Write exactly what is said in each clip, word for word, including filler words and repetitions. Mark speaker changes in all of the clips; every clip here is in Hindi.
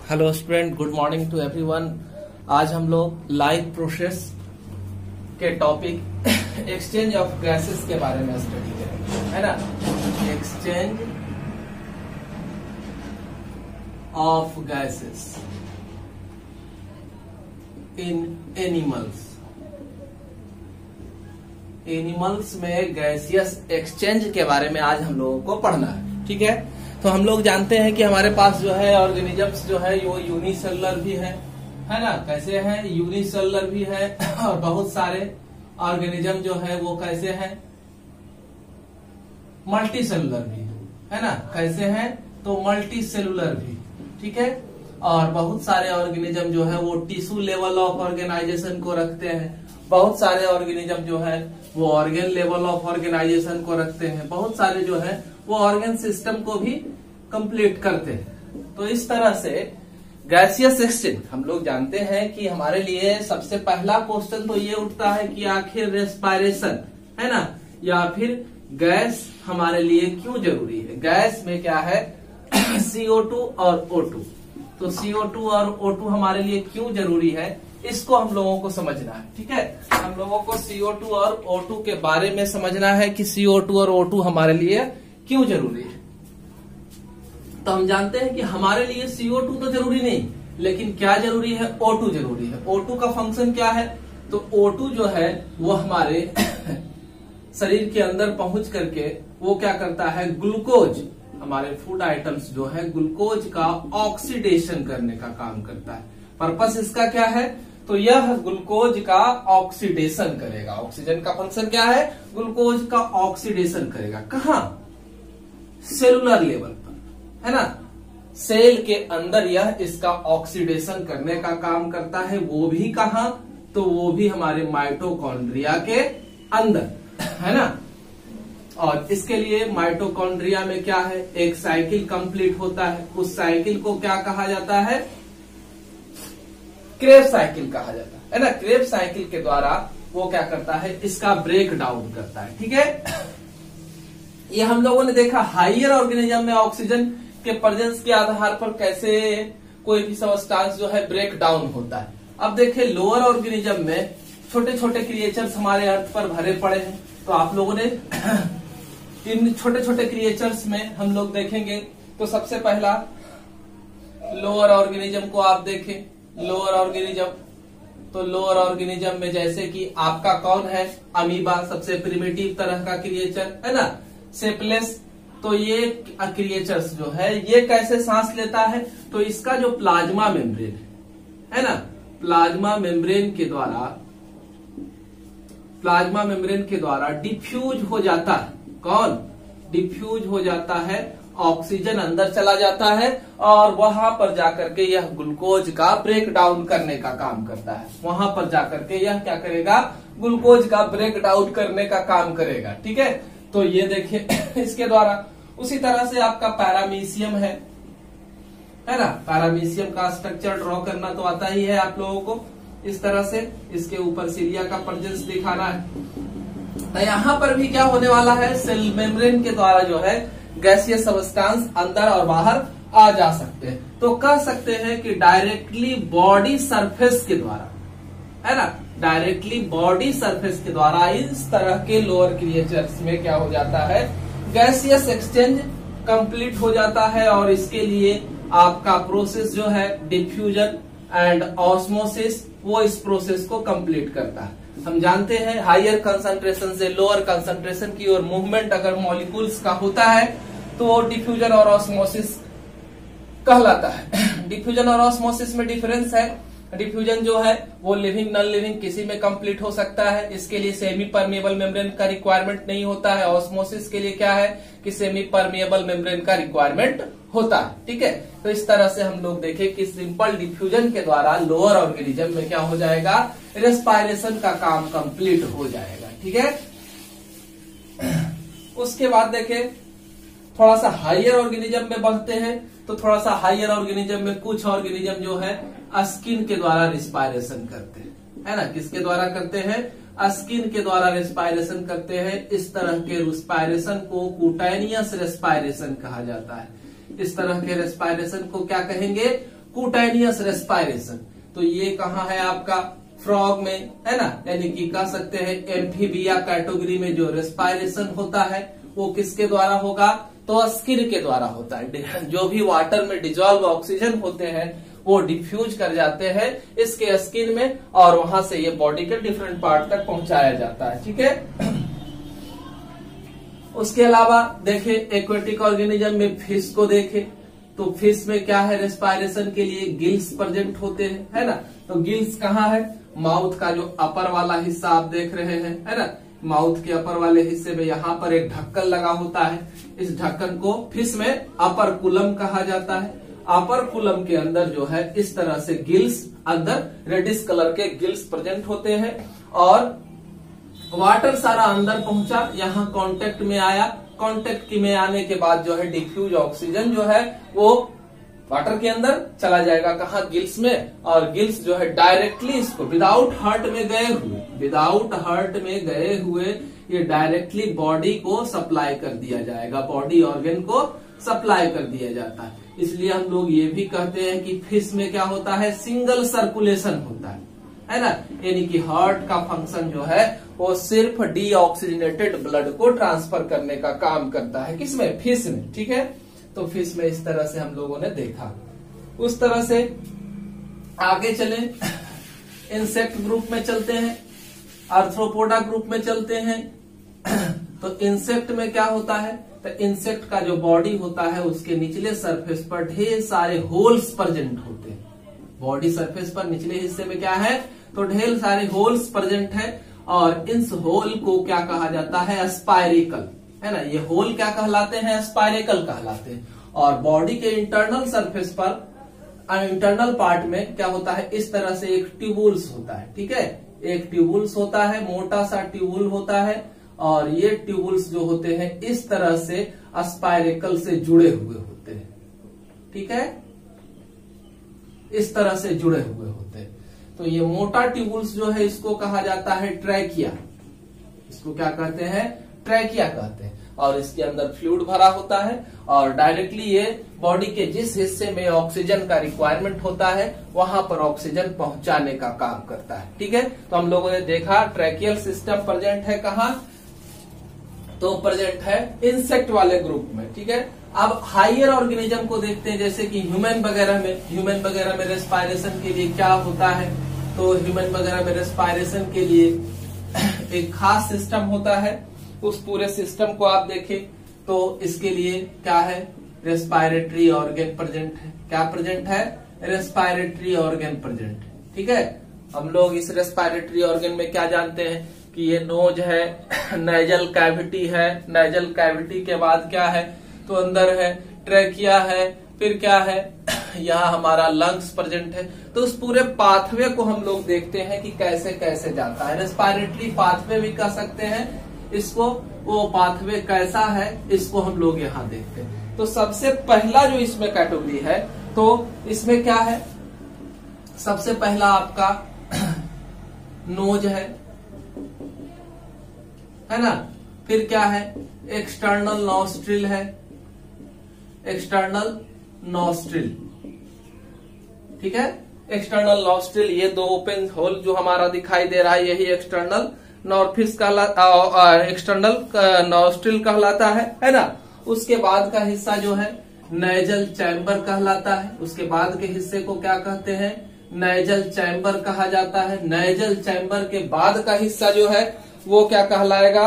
Speaker 1: Hello student, good morning to everyone. आज हम लोग लाइव प्रोसेस के टॉपिक एक्सचेंज ऑफ गैसेस के बारे में स्टडी करेंगे, है ना। Exchange of gases in animals. Animals में गैसियस एक्सचेंज के बारे में आज हम लोगों को पढ़ना है, ठीक है। तो हम लोग जानते हैं कि हमारे पास जो है ऑर्गेनिजम्स जो है वो यूनिसेलुलर भी है है ना। कैसे है? यूनिसेलुलर भी है और बहुत सारे ऑर्गेनिज्म जो है वो कैसे है? मल्टी सेलुलर भी है, है ना। कैसे है? तो मल्टी सेलुलर भी, ठीक है। और बहुत सारे ऑर्गेनिज्म जो है वो टिश्यू लेवल ऑफ ऑर्गेनाइजेशन को रखते हैं। बहुत सारे ऑर्गेनिज्म जो है वो ऑर्गेन लेवल ऑफ ऑर्गेनाइजेशन को रखते हैं। बहुत सारे जो है वो ऑर्गन सिस्टम को भी कंप्लीट करते हैं। तो इस तरह से गैसियस एक्सचेंज हम लोग जानते हैं कि हमारे लिए सबसे पहला क्वेश्चन तो ये उठता है कि आखिर रेस्पायरेशन, है ना, या फिर गैस हमारे लिए क्यों जरूरी है। गैस में क्या है? सी ओ टू और ओ टू। तो सी ओ टू और ओ टू हमारे लिए क्यों जरूरी है, इसको हम लोगों को समझना है, ठीक है। हम लोगों को सी ओ टू और ओ टू के बारे में समझना है कि सी ओ टू और ओ टू हमारे लिए क्यों जरूरी है। तो हम जानते हैं कि हमारे लिए सी ओ टू तो जरूरी नहीं, लेकिन क्या जरूरी है? ओ टू जरूरी है। ओ टू का फंक्शन क्या है? तो ओ टू जो है वो हमारे शरीर के अंदर पहुंच करके वो क्या करता है? ग्लूकोज, हमारे फूड आइटम्स जो है ग्लूकोज का ऑक्सीडेशन करने का काम करता है। पर्पस इसका क्या है? तो यह ग्लूकोज का ऑक्सीडेशन करेगा। ऑक्सीजन का फंक्शन क्या है? ग्लूकोज का ऑक्सीडेशन करेगा। कहाँ? सेलुलर लेवल पर, है ना। सेल के अंदर यह इसका ऑक्सीडेशन करने का काम करता है। वो भी कहाँ? तो वो भी हमारे माइटोकॉन्ड्रिया के अंदर, है ना। और इसके लिए माइटोकॉन्ड्रिया में क्या है? एक साइकिल कंप्लीट होता है। उस साइकिल को क्या कहा जाता है? क्रेब्स साइकिल कहा जाता है, है ना। क्रेब्स साइकिल के द्वारा वो क्या करता है? इसका ब्रेक डाउन करता है, ठीक है। ये हम लोगों ने देखा हाइयर ऑर्गेनिज्म में ऑक्सीजन के प्रेजेंस के आधार पर कैसे कोई भी सब्सटेंस जो है ब्रेक डाउन होता है। अब देखिए लोअर ऑर्गेनिज्म में छोटे छोटे क्रिएचर्स हमारे अर्थ पर भरे पड़े हैं। तो आप लोगों ने इन छोटे छोटे क्रिएचर्स में हम लोग देखेंगे तो सबसे पहला लोअर ऑर्गेनिज्म को आप देखें। लोअर ऑर्गेनिज्म, तो लोअर ऑर्गेनिज्म में जैसे कि आपका कौन है? अमीबा, सबसे प्रिमिटिव तरह का क्रिएचर, है ना। सेपलेस, तो ये क्रिएचर्स जो है ये कैसे सांस लेता है? तो इसका जो प्लाज्मा मेम्ब्रेन है, है ना, प्लाज्मा मेम्ब्रेन के द्वारा प्लाज्मा मेम्ब्रेन के द्वारा डिफ्यूज हो जाता है। कौन? डिफ्यूज हो जाता है, ऑक्सीजन अंदर चला जाता है और वहां पर जाकर के यह ग्लूकोज का ब्रेक डाउन करने का काम करता है। वहां पर जाकर के यह क्या करेगा? ग्लूकोज का ब्रेक डाउन करने का काम करेगा, ठीक है। तो ये देखिए इसके द्वारा। उसी तरह से आपका पैरामीशियम है, है ना। पैरामीशियम का स्ट्रक्चर ड्रॉ करना तो आता ही है आप लोगों को। इस तरह से इसके ऊपर सिलिया का प्रेजेंस दिखाना है। तो यहाँ पर भी क्या होने वाला है? सेल मेम्ब्रेन के द्वारा जो है गैसियस सब्सटेंस अंदर और बाहर आ जा सकते हैं। तो कह सकते हैं कि डायरेक्टली बॉडी सरफेस के द्वारा, है ना, डायरेक्टली बॉडी सरफेस के द्वारा इस तरह के लोअर क्रिएचर्स में क्या हो जाता है? गैसियस एक्सचेंज कंप्लीट हो जाता है। और इसके लिए आपका प्रोसेस जो है डिफ्यूजन एंड ऑस्मोसिस, वो इस प्रोसेस को कंप्लीट करता है। हम जानते हैं हायर कंसंट्रेशन से लोअर कंसंट्रेशन की ओर मूवमेंट अगर मॉलिक्यूल्स का होता है तो डिफ्यूजन और ऑस्मोसिस कहलाता है। डिफ्यूजन और ऑस्मोसिस में डिफरेंस है। डिफ्यूजन जो है वो लिविंग नॉन लिविंग किसी में कंप्लीट हो सकता है। इसके लिए सेमी परमिएबल मेम्ब्रेन का रिक्वायरमेंट नहीं होता है। ऑस्मोसिस के लिए क्या है कि सेमी परमिएबल मेम्ब्रेन का रिक्वायरमेंट होता है, ठीक है। तो इस तरह से हम लोग देखें कि सिंपल डिफ्यूजन के द्वारा लोअर ऑर्गेनिज्म में क्या हो जाएगा? रेस्पायरेशन का काम कंप्लीट हो जाएगा, ठीक है। उसके बाद देखें थोड़ा सा हाइयर ऑर्गेनिज्म में बढ़ते हैं। तो थोड़ा सा हाइयर ऑर्गेनिज्म में कुछ ऑर्गेनिज्म जो है स्किन के द्वारा रेस्पायरेशन करते हैं, है ना। किसके द्वारा करते हैं? स्किन के द्वारा रेस्पायरेशन करते हैं। इस तरह के रेस्पायरेशन को कुटैनियस रेस्पायरेशन कहा जाता है। इस तरह के रेस्पायरेशन को क्या कहेंगे? Cutaneous respiration. तो ये कहाँ है आपका फ्रॉग में, है ना, यानी कि कह सकते हैं एम्फीबिया कैटेगरी में जो रेस्पायरेशन होता है वो किसके द्वारा होगा, तो स्किन के द्वारा होता है। जो भी वाटर में डिजोल्व ऑक्सीजन होते हैं वो डिफ्यूज कर जाते हैं इसके स्किन में और वहां से ये बॉडी के डिफरेंट पार्ट तक पहुंचाया जाता है। ठीक है। उसके अलावा देखें एक्वेटिक ऑर्गेनिज्म में फिश को देखें तो फिश में क्या है, रेस्पायरेशन के लिए गिल्स प्रेजेंट होते हैं, है ना। तो गिल्स कहाँ है, माउथ का जो अपर वाला हिस्सा आप देख रहे हैं, है ना, माउथ के अपर वाले हिस्से में यहाँ पर एक ढक्कन लगा होता है। इस ढक्कन को फिश में अपर कुलम कहा जाता है। अपर कुलम के अंदर जो है इस तरह से गिल्स, अंदर रेडिश कलर के गिल्स प्रेजेंट होते हैं और वाटर सारा अंदर पहुंचा, यहाँ कांटेक्ट में आया, कांटेक्ट में आने के बाद जो है डिफ्यूज ऑक्सीजन जो है वो वाटर के अंदर चला जाएगा, कहा, गिल्स में। और गिल्स जो है डायरेक्टली इसको विदाउट हर्ट में गए हुए विदाउट हर्ट में गए हुए ये डायरेक्टली बॉडी को सप्लाई कर दिया जाएगा, बॉडी ऑर्गन को सप्लाई कर दिया जाता है। इसलिए हम लोग ये भी कहते हैं कि फिश में क्या होता है, सिंगल सर्कुलेशन होता है, है ना, यानी कि हार्ट का फंक्शन जो है वो सिर्फ डीऑक्सीजनेटेड ब्लड को ट्रांसफर करने का काम करता है, किसमें, फिश में। ठीक है। तो फिश में इस तरह से हम लोगों ने देखा। उस तरह से आगे चले, इंसेक्ट ग्रुप में चलते हैं, आर्थ्रोपोडा ग्रुप में चलते हैं। तो इंसेक्ट में क्या होता है, तो इंसेक्ट का जो बॉडी होता है उसके निचले सरफेस पर ढेर सारे होल्स प्रेजेंट होते हैं। बॉडी सरफेस पर निचले हिस्से में क्या है, तो ढेर सारे होल्स प्रेजेंट है और इस होल को क्या कहा जाता है, स्पाइरिकल, है ना। ये होल क्या कहलाते हैं, स्पाइरिकल कहलाते हैं। और बॉडी के इंटरनल सरफेस पर, इंटरनल पार्ट में क्या होता है, इस तरह से एक ट्यूबुल्स होता है। ठीक है, एक ट्यूबुल्स होता है, मोटा सा ट्यूबुल होता है और ये ट्यूबुल्स जो होते हैं इस तरह से स्पाइरिकल से जुड़े हुए होते हैं। ठीक है, इस तरह से जुड़े हुए होते हैं। तो ये मोटा ट्यूबुल्स जो है इसको कहा जाता है ट्रैकिया। इसको क्या कहते हैं, ट्रैकिया कहते हैं। और इसके अंदर फ्लूइड भरा होता है और डायरेक्टली ये बॉडी के जिस हिस्से में ऑक्सीजन का रिक्वायरमेंट होता है वहां पर ऑक्सीजन पहुंचाने का काम करता है। ठीक है। तो हम लोगों ने देखा ट्रैकियल सिस्टम प्रेजेंट है कहाँ, तो प्रेजेंट है इंसेक्ट वाले ग्रुप में। ठीक है। अब हायर ऑर्गेनिज्म को देखते हैं, जैसे कि ह्यूमन वगैरह में ह्यूमन वगैरह में रेस्पायरेशन के लिए क्या होता है, तो ह्यूमन वगैरह में रेस्पायरेशन के लिए एक खास सिस्टम होता है। उस पूरे सिस्टम को आप देखें तो इसके लिए क्या है, रेस्पायरेटरी ऑर्गन प्रेजेंट है। क्या प्रेजेंट है, रेस्पायरेटरी ऑर्गन प्रेजेंट है। ठीक है। हम लोग इस रेस्पायरेटरी ऑर्गन में क्या जानते हैं कि ये नोज है, नेजल कैविटी है, नेजल कैविटी के बाद क्या है, तो अंदर है ट्रैकिया है, फिर क्या है, यहाँ हमारा लंग्स प्रेजेंट है। तो उस पूरे पाथवे को हम लोग देखते हैं कि कैसे कैसे जाता है, रेस्पायरेटरी पाथवे भी कह सकते हैं इसको। वो पाथवे कैसा है इसको हम लोग यहाँ देखते हैं। तो सबसे पहला जो इसमें कैटेगरी है, तो इसमें क्या है, सबसे पहला आपका नोज है, है ना। फिर क्या है, एक्सटर्नल नॉस्ट्रिल है, एक्सटर्नल नॉस्ट्रिल। ठीक है। एक्सटर्नल नॉस्ट्रिल, ये दो ओपन होल जो हमारा दिखाई दे रहा है यही एक्सटर्नल नॉर्फिस कहलाता, एक्सटर्नल नॉस्ट्रिल कहलाता है, है ना। उसके बाद का हिस्सा जो है नेजल चैम्बर कहलाता है। उसके बाद के हिस्से को क्या कहते हैं, नेजल चैम्बर कहा जाता है। नेजल चैम्बर के बाद का हिस्सा जो है वो क्या कहलाएगा,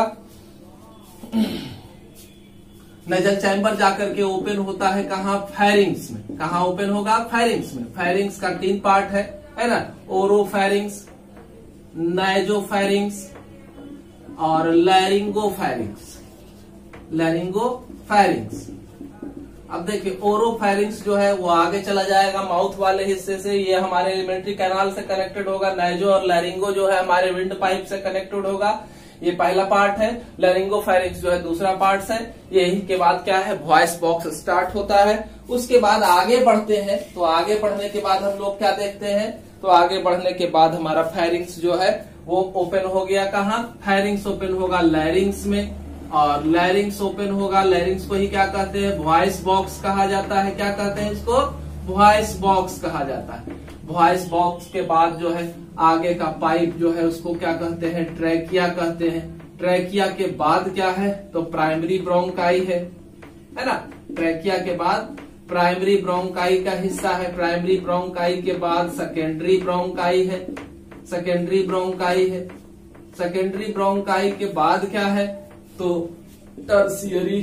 Speaker 1: नेजल चैम्बर जाकर के ओपन होता है कहाँ, फेरिंग्स में। कहाँ ओपन होगा, फेरिंग्स में। फेरिंग्स का तीन पार्ट है, है ना, ओरोफेरिंग्स, नाइजोफेरिंग्स और लैरिंगोफेरिंग्स। लैरिंगोफेरिंग्स। अब देखिए ओरोफेरिंग्स जो है वो आगे चला जाएगा माउथ वाले हिस्से से, ये हमारे एलिमेंट्री कैनाल से कनेक्टेड होगा। नाइजो और लैरिंगो जो है हमारे विंड पाइप से कनेक्टेड होगा। ये पहला पार्ट है। लैरिंगोफेरिंग्स जो है दूसरा पार्ट है। यही के बाद क्या है, वॉइस बॉक्स स्टार्ट होता है। उसके बाद आगे बढ़ते हैं, तो आगे बढ़ने के बाद हम लोग क्या देखते हैं, तो आगे बढ़ने के बाद हमारा फेरिंग्स जो है वो ओपन हो गया। कहाँ, फेरिंग्स ओपन होगा लैरिंग्स में, और लैरिंग्स ओपन होगा, लैरिंग्स को ही क्या कहते हैं, वॉइस बॉक्स कहा जाता है। क्या कहते हैं इसको, वॉइस बॉक्स कहा जाता है। वॉइस बॉक्स के बाद जो है आगे का पाइप जो है उसको क्या कहते हैं, ट्रैकिया कहते हैं। ट्रैकिया के बाद क्या है, तो प्राइमरी ब्रोंकाई है, है ना। ट्रैकिया के बाद प्राइमरी ब्रोंकाई का हिस्सा है। प्राइमरी ब्रोंकाई के बाद सेकेंडरी ब्रोंकाई है। सेकेंडरी ब्रोंकाई है। सेकेंडरी ब्रोंकाई के बाद क्या है, तो टर्शियरी,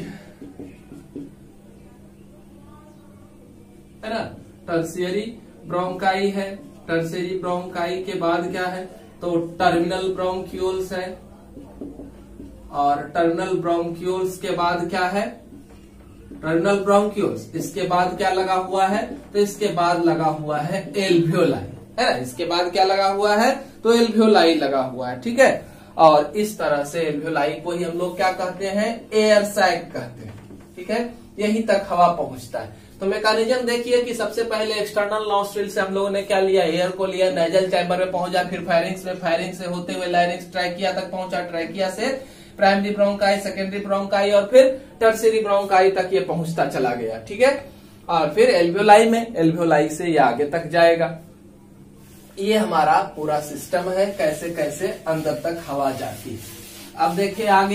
Speaker 1: है ना। टर्शियरी ब्रोंकाई है। टर्शियरी ब्रोंकाई के बाद क्या है, तो टर्मिनल ब्रोंक्यूल्स है। और टर्मिनल ब्रोंक्यूल्स के बाद क्या है, टर्मिनल ब्रोंक्यूल्स। इसके बाद क्या लगा हुआ है, तो इसके बाद लगा हुआ है एल्वियोलाई, है ना। इसके बाद क्या लगा हुआ है, तो एल्वियोलाई लगा हुआ है, ठीक है। और इस तरह से एल्वियोलाई को ही हम लोग क्या कहते हैं, एयर सैक कहते हैं, ठीक है। यहीं तक हवा पहुंचता है। तो मैकेनिज्म देखिए कि सबसे पहले एक्सटर्नल नॉस्ट्रिल से हम लोगों ने क्या लिया, एयर को लिया, नेजल चैम्बर में पहुंचा, फिर फायरिंग्स में, फायरिंग से होते हुए लैरिंग्स, ट्रैकिया तक पहुंचा, ट्रैकिया से प्राइमरी ब्रोंकाई, सेकेंडरी ब्रोंकाई और फिर टर्शियरी ब्रोंकाई तक ये पहुंचता चला गया, ठीक है। और फिर एल्वियोलाई में, एल्वियोलाई से ये आगे तक जाएगा। ये हमारा पूरा सिस्टम है, कैसे कैसे अंदर तक हवा जाती है। अब देखिए आगे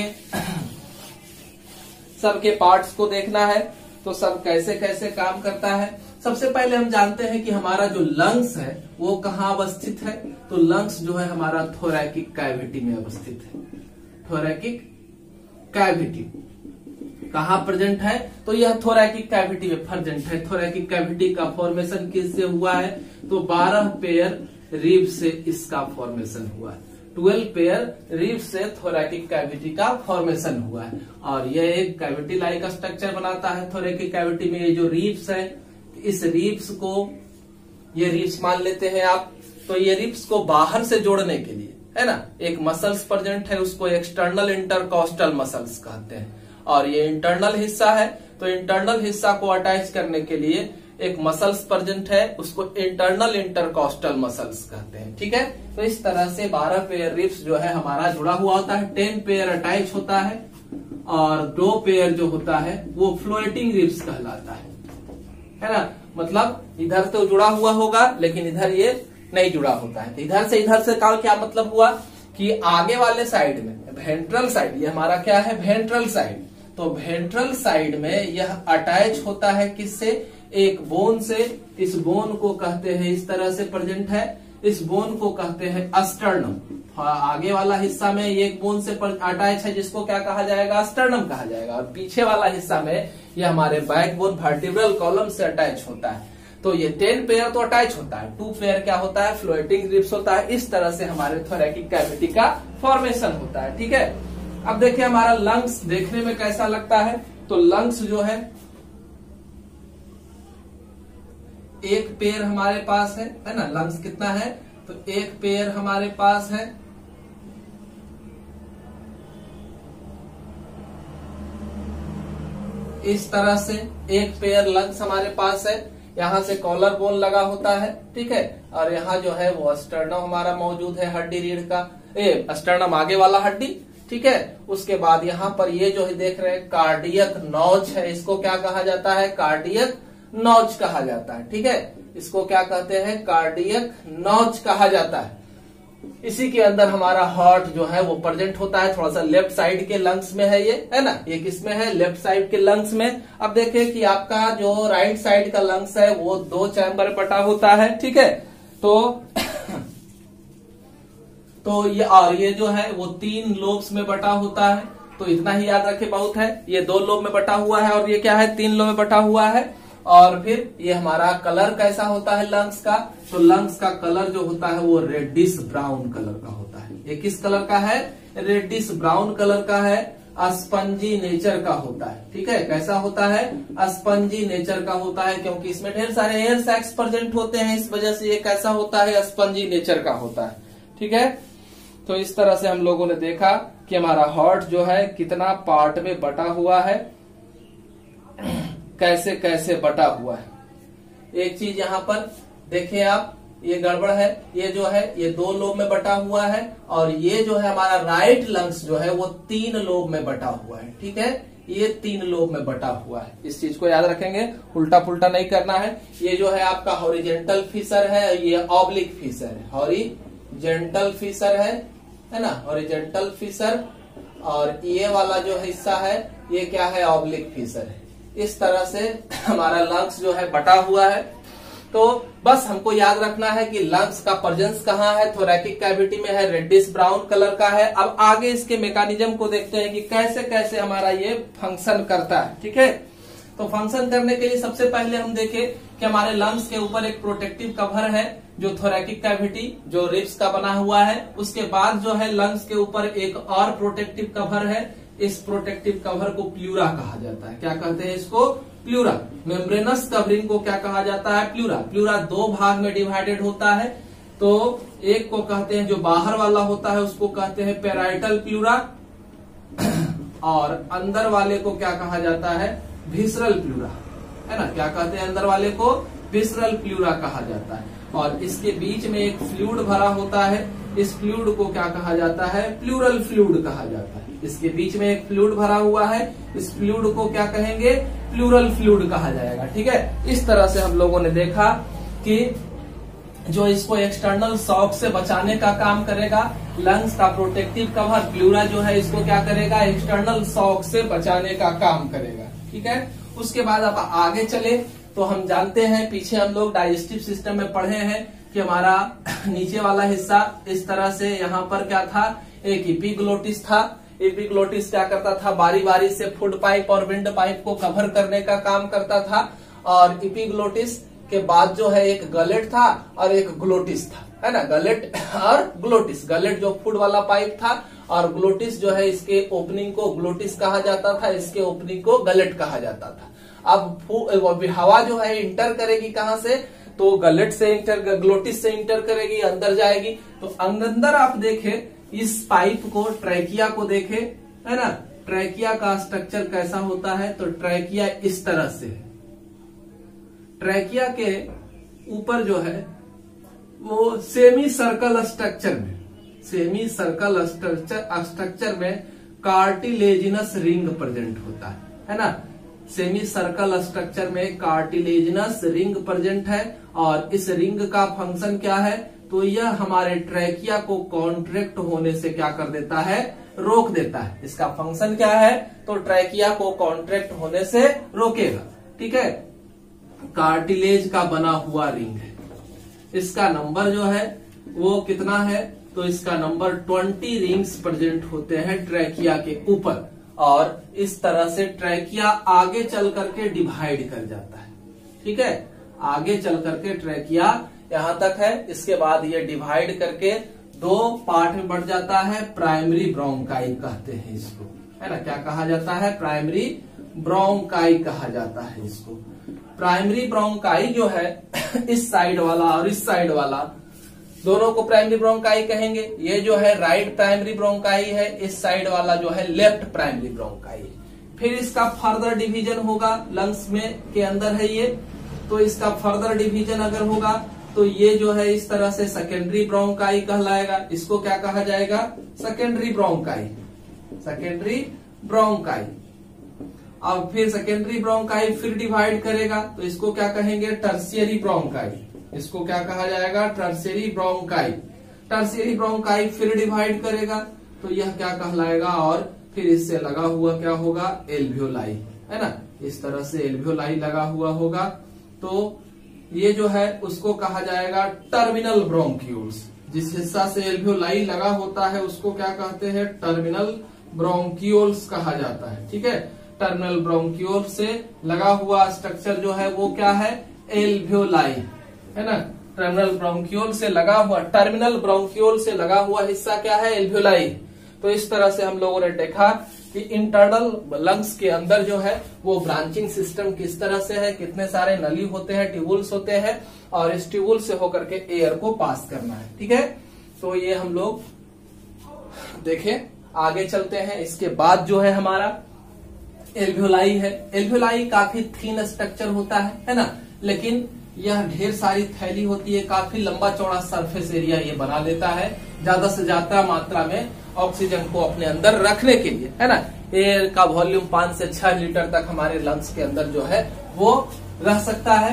Speaker 1: सबके पार्ट्स को देखना है, तो सब कैसे कैसे काम करता है। सबसे पहले हम जानते हैं कि हमारा जो लंग्स है वो कहाँ अवस्थित है, तो लंग्स जो है हमारा थोरैकिक कैविटी में अवस्थित है। थोरैकिक कैविटी कहाँ प्रेजेंट है, तो यह थोरैकिक कैविटी में प्रेजेंट है। थोरैकिक कैविटी का फॉर्मेशन किससे हुआ है, तो बारह पेयर रिब से इसका फॉर्मेशन हुआ है। ट्वेल्व पेयर रिब से थोरैकिक कैविटी का फॉर्मेशन हुआ है। और यह एक कैविटी लाइक स्ट्रक्चर बनाता है। थोरैकिक कैविटी में ये जो रिब्स है, इस रिब्स को, ये रिब्स मान लेते हैं आप, तो ये रिब्स को बाहर से जोड़ने के लिए, है ना, एक मसल्स प्रेजेंट है, उसको एक्सटर्नल इंटरकॉस्टल मसल्स कहते हैं। और ये इंटरनल हिस्सा है, तो इंटरनल हिस्सा को अटैच करने के लिए एक मसल्स प्रेजेंट है, उसको इंटरनल इंटरकॉस्टल मसल्स कहते हैं, ठीक है। तो इस तरह से बारह पेयर रिब्स जो है हमारा जुड़ा हुआ होता है। टेन पेयर अटैच होता है और दो पेयर जो होता है वो फ्लोटिंग रिब्स कहलाता है, है ना। मतलब इधर तो जुड़ा हुआ होगा लेकिन इधर ये नहीं जुड़ा होता है। इधर से इधर से का क्या मतलब हुआ कि आगे वाले साइड में, वेंट्रल साइड, ये हमारा क्या है, वेंट्रल साइड, तो वेंट्रल साइड में यह अटैच होता है किससे, एक बोन से। इस बोन को कहते हैं, इस तरह से प्रेजेंट है, इस बोन को कहते हैं अस्टर्नम। आगे वाला हिस्सा में एक बोन से अटैच है जिसको क्या कहा जाएगा, अस्टर्नम कहा जाएगा। और पीछे वाला हिस्सा में ये हमारे बैकबोन वर्टिब्रल कॉलम से अटैच होता है। तो ये टेन पेयर तो अटैच होता है, टू पेयर क्या होता है, फ्लोटिंग रिब्स होता है। इस तरह से हमारे थोरैकिक कैविटी का फॉर्मेशन होता है, ठीक है। अब देखिए हमारा लंग्स देखने में कैसा लगता है, तो लंग्स जो है एक पेयर हमारे पास है, है ना। लंग्स कितना है, तो एक पेयर हमारे पास है। इस तरह से एक पेयर लंग्स हमारे पास है। यहाँ से कॉलर बोन लगा होता है, ठीक है। और यहाँ जो है वो स्टर्नम हमारा मौजूद है, हड्डी रीढ़ का, ए स्टर्नम आगे वाला हड्डी, ठीक है। उसके बाद यहाँ पर ये जो है देख रहे हैं कार्डियक नॉच है, इसको क्या कहा जाता है, कार्डियक नॉच कहा जाता है, ठीक है। इसको क्या कहते हैं, कार्डियक नॉच कहा जाता है। इसी के अंदर हमारा हार्ट जो है वो प्रेजेंट होता है, थोड़ा सा लेफ्ट साइड के लंग्स में है ये, है ना। ये किसमें है, लेफ्ट साइड के लंग्स में। अब देखिए कि आपका जो राइट साइड का लंग्स है वो दो चैम्बर बटा होता है, ठीक है। तो तो ये और ये जो है वो तीन लोब्स में बटा होता है। तो इतना ही याद रखे बहुत है, ये दो लोब में बटा हुआ है और ये क्या है, तीन लोब में बटा हुआ है। और फिर ये हमारा कलर कैसा होता है लंग्स का, तो लंग्स का कलर जो होता है वो रेडिश ब्राउन कलर का होता है। ये किस कलर का है, रेडिश ब्राउन कलर का है, स्पंजी नेचर का होता है, ठीक है। कैसा होता है, स्पंजी नेचर का होता है, क्योंकि इसमें ढेर सारे एयर सैक्स प्रेजेंट होते हैं, इस वजह से ये कैसा होता है, स्पंजी नेचर का होता है, ठीक है। तो इस तरह से हम लोगों ने देखा कि हमारा हार्ट जो है कितना पार्ट में बटा हुआ है, कैसे कैसे बटा हुआ है। एक चीज यहाँ पर देखिए आप, ये गड़बड़ है, ये जो है ये दो लोब में बटा हुआ है और ये जो है हमारा राइट लंग्स जो है वो तीन लोब में बटा हुआ है, ठीक है। ये तीन लोब में बटा हुआ है। इस चीज को याद रखेंगे, उल्टा पुल्टा नहीं करना है। ये जो है आपका हॉरिजेंटल फीचर है, ये ऑब्लिक फीचर है, हॉरिजेंटल फीचर है है ना, हॉरिजेंटल फीचर। और ये वाला जो हिस्सा है ये क्या है, ऑब्लिक फीचर है। इस तरह से हमारा लंग्स जो है बटा हुआ है। तो बस हमको याद रखना है कि लंग्स का प्रेजेंस कहाँ है, थोरैकिक कैविटी में है, रेडिश ब्राउन कलर का है। अब आगे इसके मैकेनिज्म को देखते हैं कि कैसे कैसे हमारा ये फंक्शन करता है। ठीक है, तो फंक्शन करने के लिए सबसे पहले हम देखें कि हमारे लंग्स के ऊपर एक प्रोटेक्टिव कवर है जो थोरैकिक कैविटी जो रिब्स का बना हुआ है। उसके बाद जो है लंग्स के ऊपर एक और प्रोटेक्टिव कवर है। इस प्रोटेक्टिव कवर को प्लूरा कहा जाता है। क्या कहते हैं इसको, प्लूरा। मेम्ब्रेनस कवरिंग को क्या कहा जाता है, प्लूरा। प्लूरा दो भाग में डिवाइडेड होता है। तो एक को कहते हैं जो बाहर वाला होता है उसको कहते हैं पेराइटल प्लूरा, और अंदर वाले को क्या कहा जाता है, विसरल प्लूरा, है ना। क्या कहते हैं अंदर वाले को, विसरल प्लूरा कहा जाता है। और इसके बीच में एक फ्लूइड भरा होता है। इस फ्लूइड को क्या कहा जाता है, प्लूरल फ्लूइड कहा जाता है। इसके बीच में एक फ्लूइड भरा हुआ है, इस फ्लूइड को क्या कहेंगे, प्लूरल फ्लूइड कहा जाएगा। ठीक है, इस तरह से हम लोगों ने देखा कि जो इसको एक्सटर्नल शॉक से बचाने का काम करेगा, लंग्स का प्रोटेक्टिव कवर प्लूरा जो है इसको क्या करेगा, एक्सटर्नल शॉक से बचाने का काम करेगा। ठीक है, उसके बाद अब आगे चले तो हम जानते हैं, पीछे हम लोग डाइजेस्टिव सिस्टम में पढ़े हैं कि हमारा नीचे वाला हिस्सा इस तरह से, यहाँ पर क्या था, एक इपिग्लोटिस था। इपिग्लोटिस क्या करता था, बारी बारी से फूड पाइप और विंड पाइप को कवर करने का काम करता था। और इपिग्लोटिस के बाद जो है एक गलेट था और एक ग्लोटिस था, है ना। गलेट और ग्लोटिस, गलेट जो फूड वाला पाइप था और ग्लोटिस जो है इसके ओपनिंग को ग्लोटिस कहा जाता था, इसके ओपनिंग को गलेट कहा जाता था। अब हवा जो है इंटर करेगी कहाँ से, तो गलेट से इंटर, ग्लोटिस से इंटर करेगी, अंदर जाएगी। तो अंदर आप देखें इस पाइप को, ट्रैकिया को देखें, है ना। ट्रैकिया का स्ट्रक्चर कैसा होता है, तो ट्रैकिया इस तरह से, ट्रैकिया के ऊपर जो है वो सेमी सर्कल स्ट्रक्चर में, सेमी सर्कल स्ट्रक्चर स्ट्रक्चर में कार्टिलेजिनस रिंग प्रेजेंट होता है, है ना। सेमी सर्कल स्ट्रक्चर में कार्टिलेजिनस रिंग प्रेजेंट है। और इस रिंग का फंक्शन क्या है, तो यह हमारे ट्रैकिया को कॉन्ट्रैक्ट होने से क्या कर देता है, रोक देता है। इसका फंक्शन क्या है, तो ट्रैकिया को कॉन्ट्रैक्ट होने से रोकेगा। ठीक है, कार्टिलेज का बना हुआ रिंग है। इसका नंबर जो है वो कितना है, तो इसका नंबर ट्वेंटी रिंग्स प्रेजेंट होते हैं ट्रैकिया के ऊपर। और इस तरह से ट्रैकिया आगे चल करके डिवाइड कर जाता है। ठीक है, आगे चल करके ट्रैकिया यहाँ तक है, इसके बाद ये डिवाइड करके दो पार्ट में बढ़ जाता है। प्राइमरी ब्रोंकाई कहते हैं इसको, है ना। क्या कहा जाता है, प्राइमरी ब्रोंकाई कहा जाता है इसको। प्राइमरी ब्रोंकाई जो है इस साइड वाला और इस साइड वाला दोनों को प्राइमरी ब्रोंकाई कहेंगे। ये जो है राइट प्राइमरी ब्रोंकाई है, इस साइड वाला जो है लेफ्ट प्राइमरी ब्रोंकाई। फिर इसका फर्दर डिवीजन होगा, लंग्स में के अंदर है ये, तो इसका फर्दर डिवीजन अगर होगा तो ये जो है इस तरह से सेकेंडरी ब्रोंकाई कहलाएगा। इसको क्या कहा जाएगा, सेकेंडरी ब्रोंकाई, सेकेंडरी ब्रोंकाई। अब फिर सेकेंडरी ब्रोंकाई फिर डिवाइड करेगा तो इसको क्या कहेंगे, टर्शियरी ब्रोंकाई। इसको क्या कहा जाएगा, टर्शियरी ब्रोंकाई। टर्शियरी ब्रोंकाई फिर डिवाइड करेगा तो यह क्या कहलाएगा, और फिर इससे लगा हुआ क्या होगा, एल्वियोलाई, है ना। इस तरह से एल्वियोलाई लगा हुआ होगा तो ये जो है उसको कहा जाएगा टर्मिनल ब्रोंक्यूल्स। जिस हिस्सा से एल्वियोलाई लगा होता है उसको क्या कहते हैं, टर्मिनल ब्रोंक्यूल्स कहा जाता है। ठीक है, टर्मिनल ब्रोंक्यूल से लगा हुआ स्ट्रक्चर जो है वो क्या है, एल्वियोलाई, है ना। टर्मिनल ब्रोंक्यूल से लगा हुआ, टर्मिनल ब्रोंक्यूल से लगा हुआ हिस्सा क्या है, एल्वियोलाई। तो इस तरह से हम लोगों ने देखा कि इंटरनल लंग्स के अंदर जो है वो ब्रांचिंग सिस्टम किस तरह से है, कितने सारे नली होते हैं, ट्यूबुल्स होते हैं, और इस ट्यूबुल से होकर के एयर को पास करना है। ठीक है, तो ये हम लोग देखें, आगे चलते हैं। इसके बाद जो है हमारा एल्वियोलाई है। एल्वियोलाई काफी थीन स्ट्रक्चर होता है, है ना, लेकिन यह ढेर सारी थैली होती है, काफी लंबा चौड़ा सरफेस एरिया ये बना लेता है, ज्यादा से ज्यादा मात्रा में ऑक्सीजन को अपने अंदर रखने के लिए, है ना। एयर का वॉल्यूम पांच से छह लीटर तक हमारे लंग्स के अंदर जो है वो रह सकता है,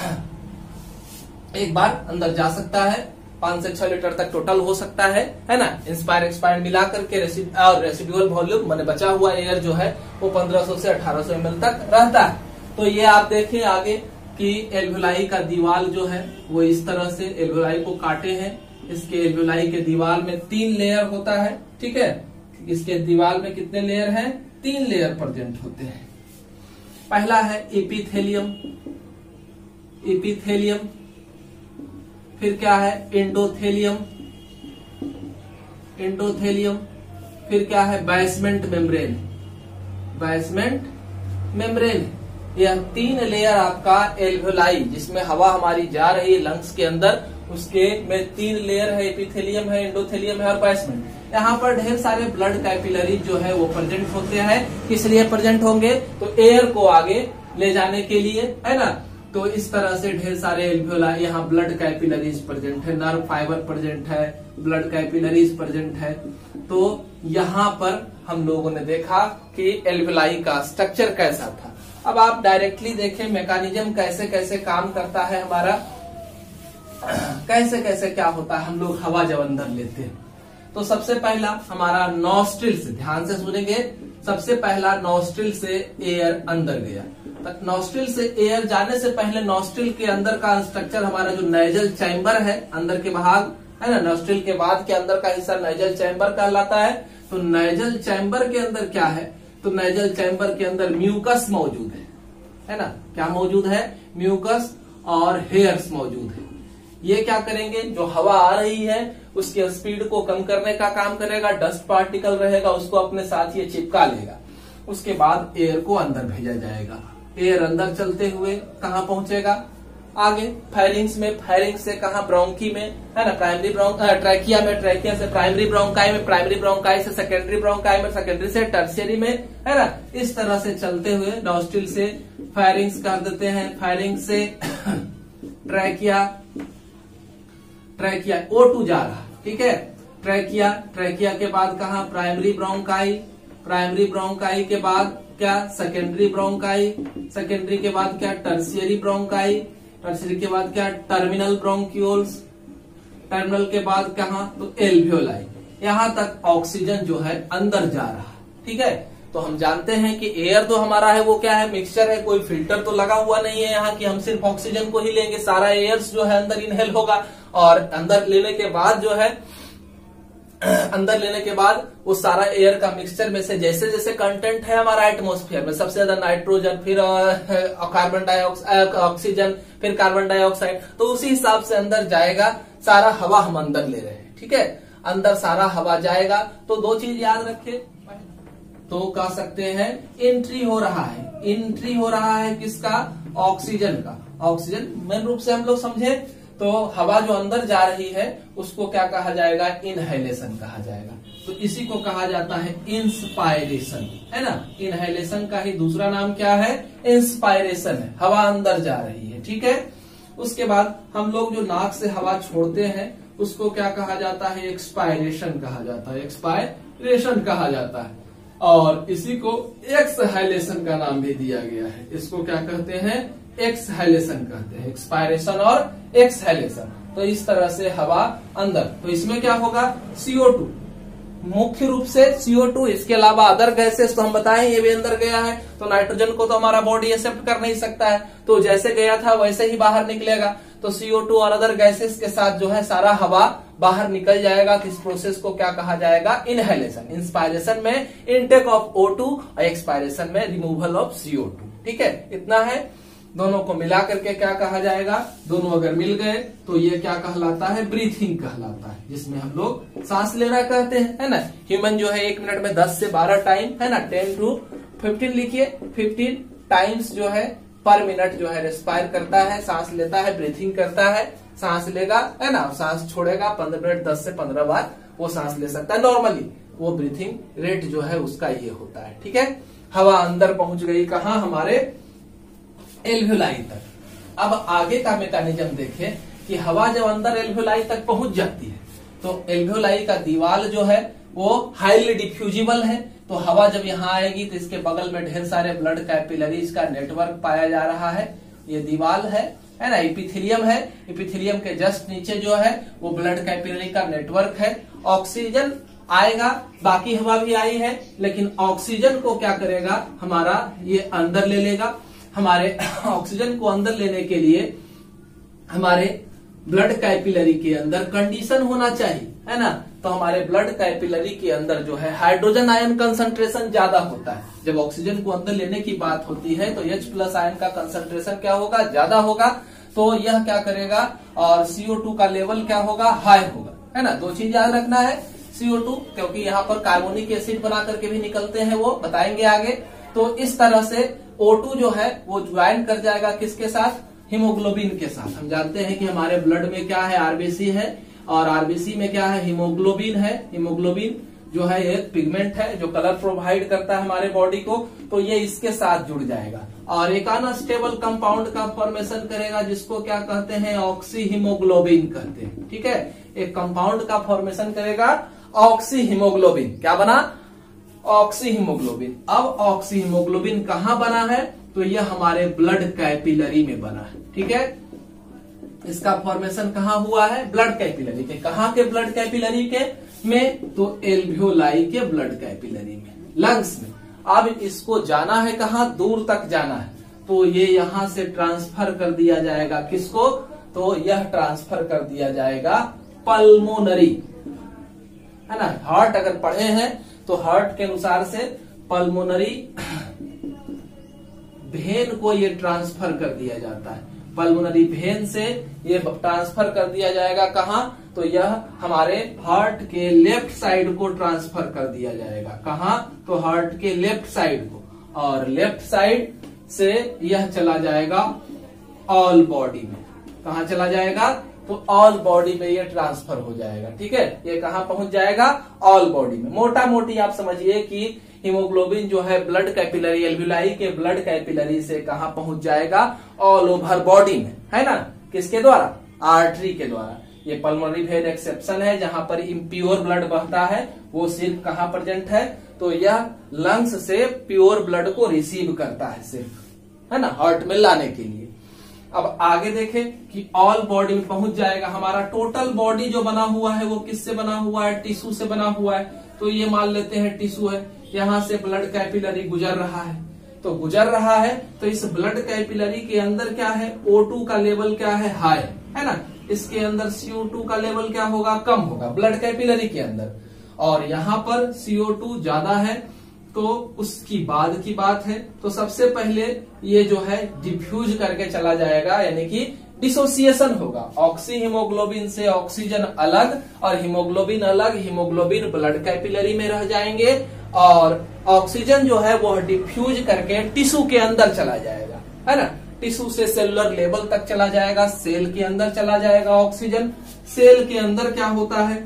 Speaker 1: एक बार अंदर जा सकता है, पांच से छह लीटर तक टोटल हो सकता है, है ना। इंस्पायर एक्सपायर मिला करके रेसिड और रेसिडुअल वॉल्यूम माने बचा हुआ एयर जो है वो पंद्रह सौ से अठारह सौ एम एल तक रहता है। तो ये आप देखें आगे कि एल्वेलाई का दीवार जो है वो इस तरह से एल्वेलाई को काटे हैं। इसके एल्वेलाई के दीवार में तीन लेयर होता है, ठीक है। इसके दीवार में कितने लेयर हैं? तीन लेयर प्रेजेंट होते हैं। पहला है एपिथेलियम, एपिथेलियम, फिर क्या है एंडोथेलियम, एंडोथेलियम, फिर क्या है बेसमेंट मेम्ब्रेन, बेसमेंट मेम्ब्रेन। यह तीन लेयर आपका एल्वेलाई जिसमें हवा हमारी जा रही है लंग्स के अंदर, उसके में तीन लेयर है, एपिथेलियम है, एंडोथेलियम है और बेसमेंट। यहाँ पर ढेर सारे ब्लड कैपिलरी जो है वो प्रेजेंट होते हैं। किस लिए प्रेजेंट होंगे? तो एयर को आगे ले जाने के लिए, है ना। तो इस तरह से ढेर सारे एल्वेलाई, यहाँ ब्लड कैपिलरीज प्रेजेंट है, नर्व फाइबर प्रेजेंट है, ब्लड कैपिलरीज प्रेजेंट है। तो यहाँ पर हम लोगों ने देखा कि एल्वेलाई का स्ट्रक्चर कैसा था। अब आप डायरेक्टली देखें मैकेनिज्म कैसे कैसे काम करता है हमारा, कैसे कैसे क्या होता है हम लोग हवा जब अंदर लेते हैं। तो सबसे पहला हमारा नॉस्ट्रिल से, ध्यान से सुनेंगे, सबसे पहला नॉस्ट्रिल से एयर अंदर गया। तक नॉस्ट्रिल से एयर जाने से पहले नॉस्ट्रिल के अंदर का स्ट्रक्चर हमारा जो नेजल चैम्बर है, अंदर के भाग है ना, नॉस्ट्रिल के बाद के अंदर का हिस्सा नेजल चैम्बर कहलाता है। तो नेजल चैम्बर के अंदर क्या है? तो नेजल चैम्बर के अंदर म्यूकस मौजूद है, है ना। क्या मौजूद है? म्यूकस और हेयर्स मौजूद है। ये क्या करेंगे? जो हवा आ रही है उसकी स्पीड को कम करने का काम करेगा। डस्ट पार्टिकल रहेगा उसको अपने साथ ये चिपका लेगा। उसके बाद एयर को अंदर भेजा जाएगा। एयर अंदर चलते हुए कहाँ पहुंचेगा? आगे फायरिंग्स में, फायरिंग से कहा ब्रोंकी में, है ना, प्राइमरी ब्रोंक ट्रैकिया में, ट्रैकिया से प्राइमरी ब्रोंकाई में, प्राइमरी ब्रोंकाई से सेकेंडरी ब्रोंकाई में, सेकेंडरी से टर्शियरी में, है ना। इस तरह से चलते हुए नॉस्ट्रिल से फायरिंग्स कर देते हैं, फायरिंग से ट्रैकिया, ट्रैकिया ओ टू जा रहा, ठीक है। ट्रैकिया, ट्रैकिया के बाद कहा प्राइमरी ब्रोंकाई, प्राइमरी ब्रोंकाई के बाद क्या? सेकेंडरी ब्रोंकाई, सेकेंडरी के बाद क्या? टर्शियरी ब्रोंकाई, टर्शियरी के बाद क्या? टर्मिनल ब्रोंक्यूल्स, टर्मिनल के बाद कहा? तो एल्वियोलाई। यहां तक ऑक्सीजन जो है अंदर जा रहा, ठीक है। तो हम जानते हैं कि एयर तो हमारा है वो क्या है? मिक्सचर है, कोई फिल्टर तो लगा हुआ नहीं है यहाँ कि हम सिर्फ ऑक्सीजन को ही लेंगे। सारा एयर्स जो है अंदर इनहेल होगा और अंदर लेने के बाद जो है अंदर लेने के बाद वो सारा एयर का मिक्सचर में से जैसे जैसे कंटेंट है हमारा एटमॉस्फेयर में, सबसे ज्यादा नाइट्रोजन, फिर कार्बन डाइऑक्साइड, ऑक्सीजन, फिर कार्बन डाइऑक्साइड, तो उसी हिसाब से अंदर जाएगा। सारा हवा हम अंदर ले रहे हैं, ठीक है। अंदर सारा हवा जाएगा। तो दो चीज याद रखें, तो कह सकते हैं एंट्री हो रहा है, एंट्री हो रहा है किसका? ऑक्सीजन का। ऑक्सीजन मेन रूप से हम लोग समझे तो हवा जो अंदर जा रही है उसको क्या कहा जाएगा? इनहेलेशन कहा जाएगा। तो इसी को कहा जाता है इंस्पायरेशन, है ना। इनहेलेशन का ही दूसरा नाम क्या है? इंस्पायरेशन है। हवा अंदर जा रही है, ठीक है। उसके बाद हम लोग जो नाक से हवा छोड़ते हैं उसको क्या कहा जाता है? एक्सपायरेशन कहा जाता है, एक्सपायरेशन कहा जाता है। और इसी को एक्सहेलेशन का नाम भी दिया गया है। इसको क्या कहते हैं? एक्सहेलेशन कहते हैं, एक्सपायरेशन और एक्सहेलेशन। तो इस तरह से हवा अंदर, तो इसमें क्या होगा? सीओ टू, मुख्य रूप से सीओ टू। इसके अलावा अदर गैसेस तो हम बताएं ये भी अंदर गया है। तो नाइट्रोजन को तो हमारा बॉडी एक्सेप्ट कर नहीं सकता है, तो जैसे गया था वैसे ही बाहर निकलेगा। तो सीओ टू और अदर गैसेस के साथ जो है सारा हवा बाहर निकल जाएगा। तो इस प्रोसेस को क्या कहा जाएगा? इनहेलेशन। इंस्पायरेशन में इनटेक ऑफ ओ टू और एक्सपायरेशन में रिमूवल ऑफ सीओ टू, ठीक है। इतना है। दोनों को मिला करके क्या कहा जाएगा? दोनों अगर मिल गए तो ये क्या कहलाता है? ब्रीथिंग कहलाता है, जिसमें हम लोग सांस लेना कहते हैं, है ना। ह्यूमन जो है एक मिनट में दस से बारह टाइम, है ना, टेन टू फिफ्टीन लिखिए, फिफ्टीन टाइम्स जो है पर मिनट जो है रेस्पायर करता है, सांस लेता है, ब्रीथिंग करता है। सांस लेगा, है ना, सांस छोड़ेगा, पंद्रह मिनट दस से पंद्रह बार वो सांस ले सकता है। नॉर्मली वो ब्रीथिंग रेट जो है उसका ये होता है, ठीक है। हवा अंदर पहुंच गई कहाँ? हमारे एल्वेलाई तक। अब आगे का मैकेनिज्म देखें कि हवा जब अंदर एल्वेलाई तक पहुंच जाती है तो एल्वेलाई का दीवार जो है वो हाईली डिफ्यूजिबल है, तो हवा जब यहाँ आएगी तो इसके बगल में ढेर सारे ब्लड कैपिलरीज का नेटवर्क पाया जा रहा है। ये दीवाल है है ना, एपिथेलियम है। एपिथेलियम के जस्ट नीचे जो है वो ब्लड कैपिलरी का नेटवर्क है। ऑक्सीजन आएगा, बाकी हवा भी आई है, लेकिन ऑक्सीजन को क्या करेगा हमारा ये अंदर ले लेगा। हमारे ऑक्सीजन को अंदर लेने के लिए हमारे ब्लड कैपिलरी के अंदर कंडीशन होना चाहिए, है ना। तो हमारे ब्लड कैपिलरी के अंदर जो है हाइड्रोजन आयन कंसंट्रेशन ज्यादा होता है। जब ऑक्सीजन को अंदर लेने की बात होती है तो H प्लस आयन का कंसंट्रेशन क्या होगा, ज्यादा होगा। तो यह क्या करेगा और सी ओ टू का लेवल क्या होगा, हाई होगा, है ना। दो चीज याद रखना है, सी ओ टू क्योंकि यहाँ पर कार्बोनिक एसिड बना करके भी निकलते हैं, वो बताएंगे आगे। तो इस तरह से ओ टू जो है वो ज्वाइन कर जाएगा किसके साथ, हीमोग्लोबिन के साथ। हम जानते हैं कि हमारे ब्लड में क्या है, आरबीसी है, और आरबीसी में क्या है, हीमोग्लोबिन है। हीमोग्लोबिन जो है एक पिगमेंट है जो कलर प्रोवाइड करता है हमारे बॉडी को, तो ये इसके साथ जुड़ जाएगा और एक अनस्टेबल कंपाउंड का फॉर्मेशन करेगा जिसको क्या कहते हैं, ऑक्सी हीमोग्लोबिन कहते हैं। ठीक है, एक कंपाउंड का फॉर्मेशन करेगा ऑक्सी हीमोग्लोबिन। क्या बना, ऑक्सी हीमोग्लोबिन। अब ऑक्सी हीमोग्लोबिन कहाँ बना है, तो यह हमारे ब्लड कैपिलरी में बना है। ठीक है, इसका फॉर्मेशन कहाँ हुआ है, ब्लड कैपिलरी के। कहाँ के ब्लड कैपिलरी के में, तो एल्वियोलाई के ब्लड कैपिलरी में, लंग्स में। अब इसको जाना है कहाँ, दूर तक जाना है, तो ये यहां से ट्रांसफर कर दिया जाएगा किसको, तो यह ट्रांसफर कर दिया जाएगा पल्मोनरी, है ना। हार्ट अगर पढ़े हैं तो हार्ट के अनुसार से पल्मोनरी वेन को ये ट्रांसफर कर दिया जाता है। पल्मोनरी वेन से ये ट्रांसफर कर दिया जाएगा कहाँ, तो यह हमारे हार्ट के लेफ्ट साइड को ट्रांसफर कर दिया जाएगा। कहाँ, तो हार्ट के लेफ्ट साइड को, और लेफ्ट साइड से यह चला जाएगा ऑल बॉडी में। कहाँ चला जाएगा, तो ऑल बॉडी में ये ट्रांसफर हो जाएगा। ठीक है, ये कहाँ पहुंच जाएगा, ऑल बॉडी में। मोटा मोटी आप समझिए कि हीमोग्लोबिन जो है ब्लड कैपिलरी, एल्वियोलाई के ब्लड कैपिलरी से कहाँ पहुंच जाएगा, ऑल ओवर बॉडी में, है ना। किसके द्वारा, आर्टरी के द्वारा। ये पल्मोनरी वेन एक्सेप्शन है, जहां पर इम्प्योर ब्लड बहता है वो सिर्फ कहाँ प्रेजेंट है, तो यह लंग्स से प्योर ब्लड को रिसीव करता है सिर्फ, है ना, हार्ट में लाने के लिए। अब आगे देखें कि ऑल बॉडी में पहुंच जाएगा। हमारा टोटल बॉडी जो बना हुआ है वो किससे बना हुआ है, टिश्यू से बना हुआ है। तो ये मान लेते हैं टिश्यू है, यहाँ से ब्लड कैपिलरी गुजर रहा है, तो गुजर रहा है तो इस ब्लड कैपिलरी के अंदर क्या है, ओ टू का लेवल क्या है, हाई, है ना। इसके अंदर सी ओ टू का लेवल क्या होगा, कम होगा ब्लड कैपिलरी के अंदर, और यहाँ पर सी ओ टू ज्यादा है, तो उसकी बाद की बात है। तो सबसे पहले ये जो है डिफ्यूज करके चला जाएगा, यानी कि डिसोसिएशन होगा। ऑक्सी हीमोग्लोबिन से ऑक्सीजन अलग और हीमोग्लोबिन अलग, हीमोग्लोबिन ब्लड कैपिलरी में रह जाएंगे और ऑक्सीजन जो है वो डिफ्यूज करके टिश्यू के अंदर चला जाएगा, है ना। टिश्यू से सेलुलर लेवल तक चला जाएगा, सेल के अंदर चला जाएगा ऑक्सीजन। सेल के अंदर क्या होता है,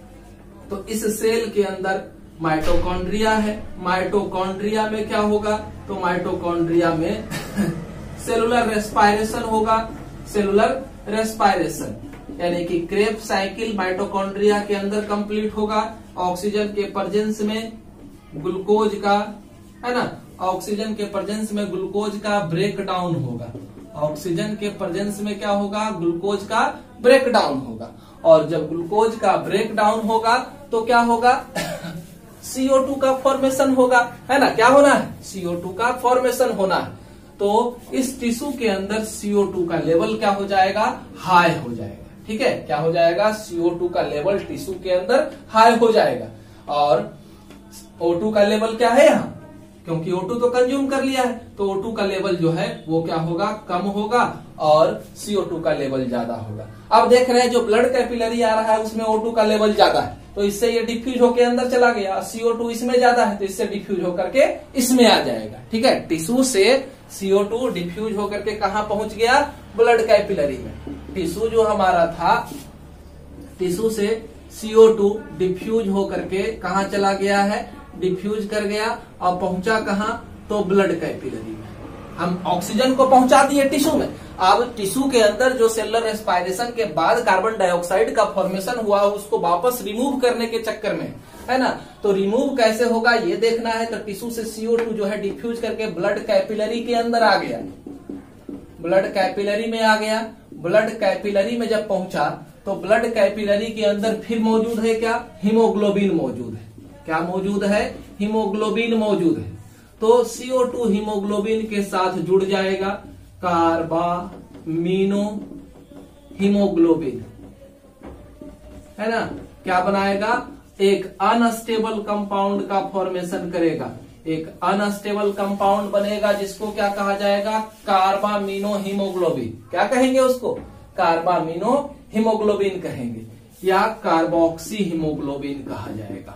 Speaker 1: तो इस सेल के अंदर माइटोकॉन्ड्रिया है। माइटोकॉन्ड्रिया में क्या होगा, तो माइटोकॉन्ड्रिया में सेलुलर रेस्पायरेशन होगा। सेलुलर रेस्पायरेशन यानी कि क्रेब साइकिल माइटोकॉन्ड्रिया के अंदर कंप्लीट होगा। ऑक्सीजन के प्रेजेंस में ग्लूकोज का, है ना, ऑक्सीजन के प्रेजेंस में ग्लूकोज का ब्रेक डाउन होगा। ऑक्सीजन के प्रेजेंस में क्या होगा, ग्लूकोज का ब्रेक डाउन होगा, और जब ग्लूकोज का ब्रेक डाउन होगा तो क्या होगा सी ओ टू का फॉर्मेशन होगा, है ना। क्या होना है, सी ओ टू का फॉर्मेशन होना है। तो इस टिश्यू के अंदर सी ओ टू का लेवल क्या हो जाएगा, हाई हो जाएगा। ठीक है, क्या हो जाएगा, सी ओ टू का लेवल टिश्यू के अंदर हाई हो जाएगा। और ओ टू का लेवल क्या है यहाँ, क्योंकि ओ टू तो कंज्यूम कर लिया है, तो ओ टू का लेवल जो है वो क्या होगा, कम होगा, और सी ओ टू का लेवल ज्यादा होगा। अब देख रहे हैं जो ब्लड कैपिलरी आ रहा है उसमें ओ टू का लेवल ज्यादा है, तो इससे ये डिफ्यूज होकर अंदर चला गया। सी ओ टू इसमें ज्यादा है तो इससे डिफ्यूज होकर के इसमें आ जाएगा। ठीक है, टिश्यू से सी ओ टू डिफ्यूज होकर के कहाँ पहुंच गया, ब्लड कैपिलरी में। टिश्यू जो हमारा था, टिश्यू से सी ओ टू डिफ्यूज होकर के कहाँ चला गया है, डिफ्यूज कर गया और पहुंचा कहाँ, तो ब्लड कैपिलरी में। हम ऑक्सीजन को पहुंचा दिए टिश्यू में। अब टिश्यू के अंदर जो सेलुलर रेस्पिरेशन के बाद कार्बन डाइऑक्साइड का फॉर्मेशन हुआ उसको वापस रिमूव करने के चक्कर में, है ना, तो रिमूव कैसे होगा ये देखना है। तो टिश्यू से सी ओ टू जो है डिफ्यूज करके ब्लड कैपिलरी के अंदर आ गया, ब्लड कैपिलरी में आ गया। ब्लड कैपिलरी में जब पहुंचा तो ब्लड कैपिलरी के अंदर फिर मौजूद है क्या, हीमोग्लोबिन मौजूद है। क्या मौजूद है, हीमोग्लोबिन मौजूद है। तो सी ओ टू हीमोग्लोबिन के साथ जुड़ जाएगा, कार्बामिनो हीमोग्लोबिन, है ना, क्या बनाएगा, एक अनस्टेबल कंपाउंड का फॉर्मेशन करेगा। एक अनस्टेबल कंपाउंड बनेगा जिसको क्या कहा जाएगा, कार्बामिनो हीमोग्लोबिन। क्या कहेंगे उसको, कार्बामिनो हीमोग्लोबिन कहेंगे या कार्बोक्सी हीमोग्लोबिन कहा जाएगा।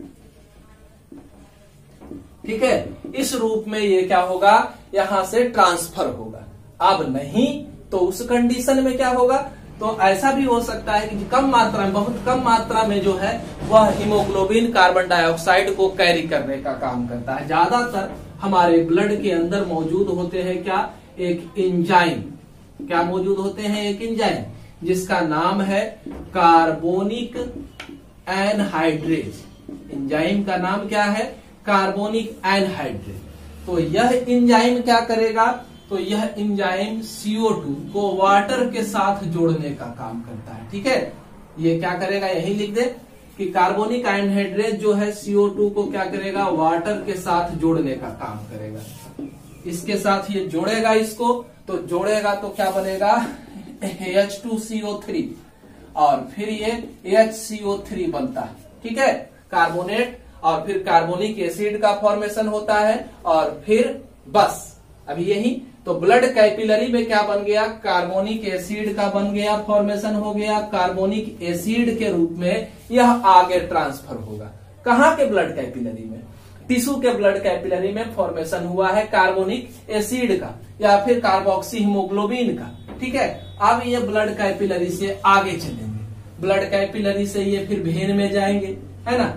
Speaker 1: ठीक है, इस रूप में ये क्या होगा, यहां से ट्रांसफर होगा। अब नहीं तो उस कंडीशन में क्या होगा, तो ऐसा भी हो सकता है कि कम मात्रा में, बहुत कम मात्रा में जो है वह हीमोग्लोबिन कार्बन डाइऑक्साइड को कैरी करने का काम करता है। ज्यादातर हमारे ब्लड के अंदर मौजूद होते हैं क्या, एक एंजाइम। क्या मौजूद होते हैं, एक एंजाइम जिसका नाम है कार्बोनिक एनहाइड्रेज। एंजाइम का नाम क्या है, कार्बोनिक एनहाइड्रेज। तो यह एंजाइम क्या करेगा, तो यह एंजाइम सी ओ टू को वाटर के साथ जोड़ने का काम करता है। ठीक है, ये क्या करेगा, यही लिख दे कि कार्बोनिक एनहाइड्रेज जो है सी ओ टू को क्या करेगा, वाटर के साथ जोड़ने का काम करेगा। इसके साथ ये जोड़ेगा, इसको तो जोड़ेगा तो क्या बनेगा, H two C O three, और फिर ये एच सी ओ थ्री बनता है। ठीक है, कार्बोनेट, और फिर कार्बोनिक एसिड का फॉर्मेशन होता है, और फिर बस अभी यही तो ब्लड कैपिलरी में क्या बन गया, कार्बोनिक एसिड का बन गया, फॉर्मेशन हो गया। कार्बोनिक एसिड के रूप में यह आगे ट्रांसफर होगा। कहाँ के ब्लड कैपिलरी में, टिश्यू के ब्लड कैपिलरी में फॉर्मेशन हुआ है कार्बोनिक एसिड का या फिर कार्बोक्सी हीमोग्लोबिन का। ठीक है, अब ये ब्लड कैपिलरी से आगे चलेंगे, ब्लड कैपिलरी से ये फिर वेन में जाएंगे, है ना,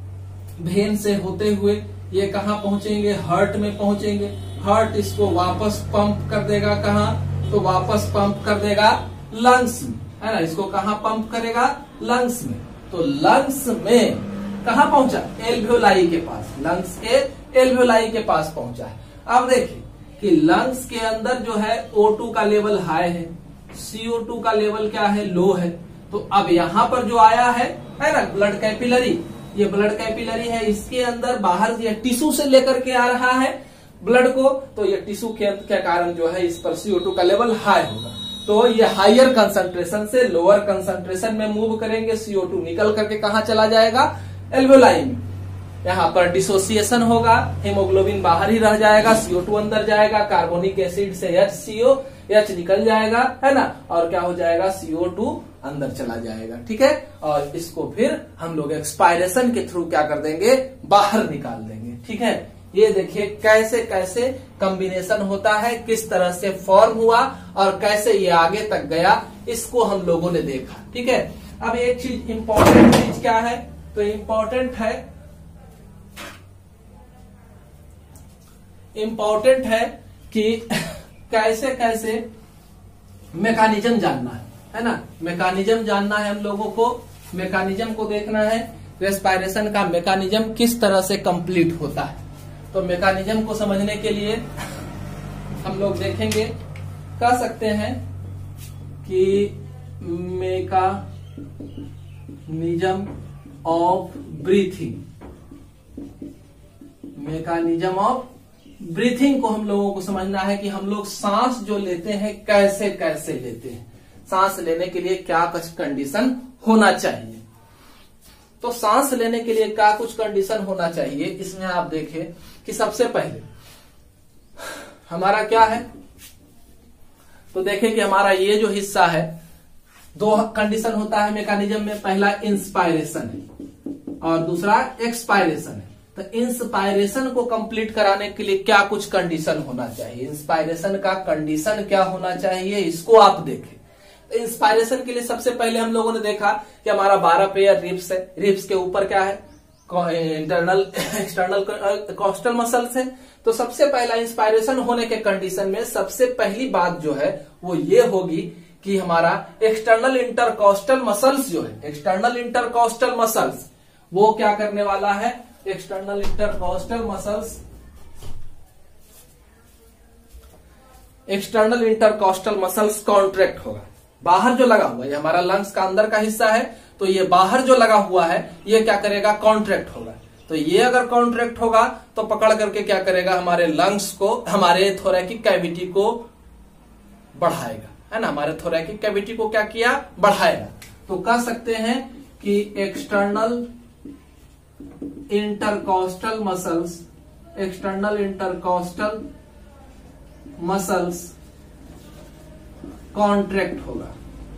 Speaker 1: वेन से होते हुए ये कहाँ पहुंचेंगे, हार्ट में पहुंचेंगे। हार्ट इसको वापस पंप कर देगा, कहाँ, तो वापस पंप कर देगा लंग्स में, है ना। इसको कहाँ पंप करेगा, लंग्स में। तो लंग्स में कहाँ पहुंचा, एल्वियोलाई के पास, लंग्स के एल्वियोलाई के पास पहुंचा है। अब देखिए कि लंग्स के अंदर जो है ओ टू का लेवल हाई है, सी ओ टू का लेवल क्या है, लो है। तो अब यहाँ पर जो आया है, है ना, ब्लड कैपिलरी, ये ब्लड कैपिलरी है, इसके अंदर बाहर ये टिश्यू से लेकर के आ रहा है ब्लड को, तो ये टिश्यू के के कारण जो है इस पर सी ओ टू का लेवल हाई होगा। तो ये हायर कंसंट्रेशन से लोअर कंसंट्रेशन में मूव करेंगे, सी ओ टू निकल करके कहाँ चला जाएगा, एल्वियोलाई में। यहाँ पर डिसोसिएशन होगा, हीमोग्लोबिन बाहर ही रह जाएगा, सी ओ टू अंदर जाएगा, कार्बोनिक एसिड से एच सी ओ, एच निकल जाएगा, है ना, और क्या हो जाएगा, सी ओ टू अंदर चला जाएगा। ठीक है, और इसको फिर हम लोग एक्सपायरेशन के थ्रू क्या कर देंगे, बाहर निकाल देंगे। ठीक है, ये देखिए कैसे कैसे कॉम्बिनेशन होता है, किस तरह से फॉर्म हुआ और कैसे ये आगे तक गया, इसको हम लोगों ने देखा। ठीक है, अब एक चीज इंपॉर्टेंट चीज क्या है, तो इंपॉर्टेंट है इंपॉर्टेंट है कि कैसे कैसे मैकेनिज्म जानना है, है ना, मैकेनिज्म जानना है हम लोगों को, मैकेनिज्म को देखना है, रेस्पिरेशन का मैकेनिज्म किस तरह से कंप्लीट होता है। तो मैकेनिज्म को समझने के लिए हम लोग देखेंगे, कह सकते हैं कि mechanism of breathing, mechanism of breathing को हम लोगों को समझना है कि हम लोग सांस जो लेते हैं कैसे कैसे लेते हैं, सांस लेने के लिए क्या कुछ कंडीशन होना चाहिए। तो सांस लेने के लिए क्या कुछ कंडीशन होना चाहिए, इसमें आप देखें कि सबसे पहले हमारा क्या है, तो देखें कि हमारा ये जो हिस्सा है, दो कंडीशन होता है मैकेनिज्म में, पहला इंस्पायरेशन है और दूसरा एक्सपायरेशन है। तो इंस्पायरेशन को कंप्लीट कराने के लिए क्या कुछ कंडीशन होना चाहिए, इंस्पायरेशन का कंडीशन क्या होना चाहिए, इसको आप देखें। तो इंस्पायरेशन के लिए सबसे पहले हम लोगों ने देखा कि हमारा बारह पेयर रिब्स है, रिब्स के ऊपर क्या है, इंटरनल एक्सटर्नल कॉस्टल मसल्स है। तो सबसे पहला इंस्पायरेशन होने के कंडीशन में सबसे पहली बात जो है वो ये होगी कि हमारा एक्सटर्नल इंटरकॉस्टल मसल्स जो है, एक्सटर्नल इंटरकॉस्टल मसल्स वो क्या करने वाला है, external intercostal muscles external intercostal muscles contract होगा। बाहर जो लगा हुआ है, ये हमारा लंग्स का अंदर का हिस्सा है, तो ये बाहर जो लगा हुआ है ये क्या करेगा, कॉन्ट्रैक्ट होगा। तो ये अगर कॉन्ट्रैक्ट होगा तो पकड़ करके क्या करेगा, हमारे लंग्स को, हमारे थोरैकिक कैविटी को बढ़ाएगा, है ना, हमारे थोरैकिक कैविटी को क्या किया, बढ़ाएगा। तो कह सकते हैं कि external intercostal muscles external intercostal muscles contract होगा।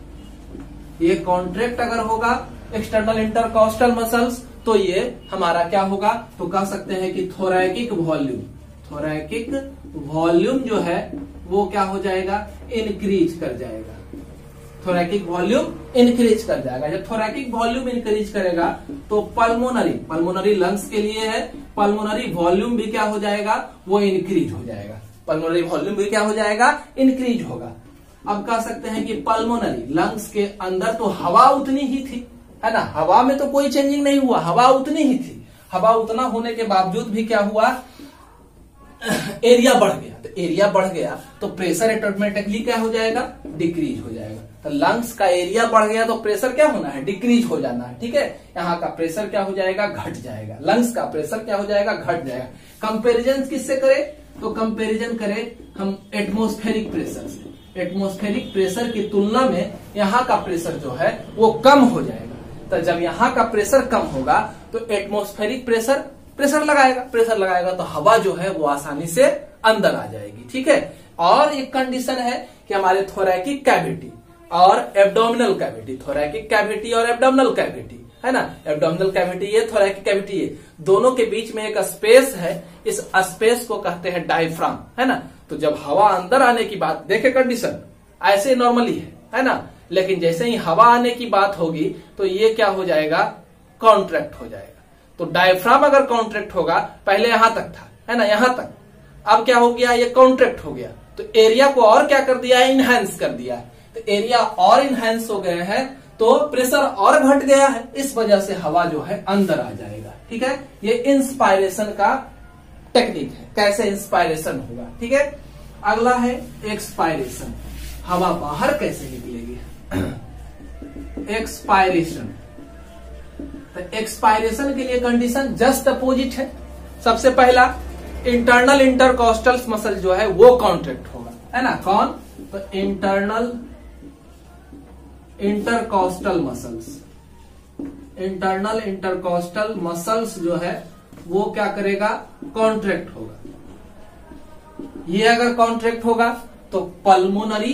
Speaker 1: ये कॉन्ट्रैक्ट अगर होगा एक्सटर्नल इंटरकॉस्टल मसल्स तो ये हमारा क्या होगा, तो कह सकते हैं कि थोरैकिक वॉल्यूम थोरैकिक वॉल्यूम जो है वो क्या हो जाएगा, इंक्रीज कर जाएगा। थोरैकिक वॉल्यूम इंक्रीज कर जाएगा। जब थोरैकिक वॉल्यूम इंक्रीज करेगा तो पल्मोनरी पल्मोनरी लंग्स के लिए है, पल्मोनरी वॉल्यूम भी क्या हो जाएगा, वो इंक्रीज हो जाएगा। पल्मोनरी वॉल्यूम भी क्या हो जाएगा, इंक्रीज होगा। अब कह सकते हैं कि पल्मोनरी लंग्स के अंदर तो हवा उतनी ही थी, है ना, हवा में तो कोई चेंजिंग नहीं हुआ, हवा उतनी ही थी। हवा उतना होने के बावजूद भी क्या हुआ, एरिया बढ़ गया। तो एरिया बढ़ गया तो प्रेशर ऑटोमेटिकली क्या हो जाएगा, डिक्रीज हो जाएगा। तो लंग्स का एरिया बढ़ गया तो प्रेशर क्या होना है, डिक्रीज हो जाना है। ठीक है, यहाँ का प्रेशर क्या हो जाएगा, घट जाएगा। लंग्स का प्रेशर क्या हो जाएगा, घट जाएगा। कंपेरिजन किससे करें, तो कंपेरिजन करें हम एटमॉस्फेरिक प्रेशर से। एटमॉस्फेरिक प्रेशर की तुलना में यहाँ का प्रेशर जो है वो कम हो जाएगा। तो जब यहाँ का प्रेशर कम होगा तो एटमॉस्फेरिक प्रेशर प्रेशर लगाएगा प्रेशर लगाएगा तो हवा जो है वो आसानी से अंदर आ जाएगी। ठीक है, और एक कंडीशन है कि हमारे थोरैकिक कैविटी और एब्डोमिनल कैविटी, थोरैकिक कैविटी और एब्डोमिनल कैविटी, है ना, एब्डोमिनल कैविटी ये, थोरैकिक कैविटी ये, दोनों के बीच में एक स्पेस है। इस स्पेस को कहते हैं डायफ्राम, है ना। तो जब हवा अंदर आने की बात, देखे कंडीशन ऐसे नॉर्मली है, है ना, लेकिन जैसे ही हवा आने की बात होगी तो ये क्या हो जाएगा, कॉन्ट्रैक्ट हो जाएगा। तो डायफ्राम अगर कॉन्ट्रैक्ट होगा, पहले यहां तक था, है ना, यहां तक, अब क्या हो गया, ये कॉन्ट्रैक्ट हो गया तो एरिया को और क्या कर दिया है, इनहेंस कर दिया है। तो एरिया और इनहेंस हो गए हैं तो प्रेशर और घट गया है, इस वजह से हवा जो है अंदर आ जाएगा। ठीक है, ये इंस्पायरेशन का टेक्निक है, कैसे इंस्पायरेशन होगा। ठीक है, अगला है एक्सपायरेशन, हवा बाहर कैसे निकलेगी। एक्सपायरेशन, तो एक्सपायरेशन के लिए कंडीशन जस्ट अपोजिट है। सबसे पहला इंटरनल इंटरकॉस्टल मसल जो है वो कॉन्ट्रैक्ट होगा, है ना, कौन, तो internal intercostal muscles internal intercostal muscles जो है वो क्या करेगा, कॉन्ट्रैक्ट होगा। ये अगर कॉन्ट्रैक्ट होगा तो पल्मोनरी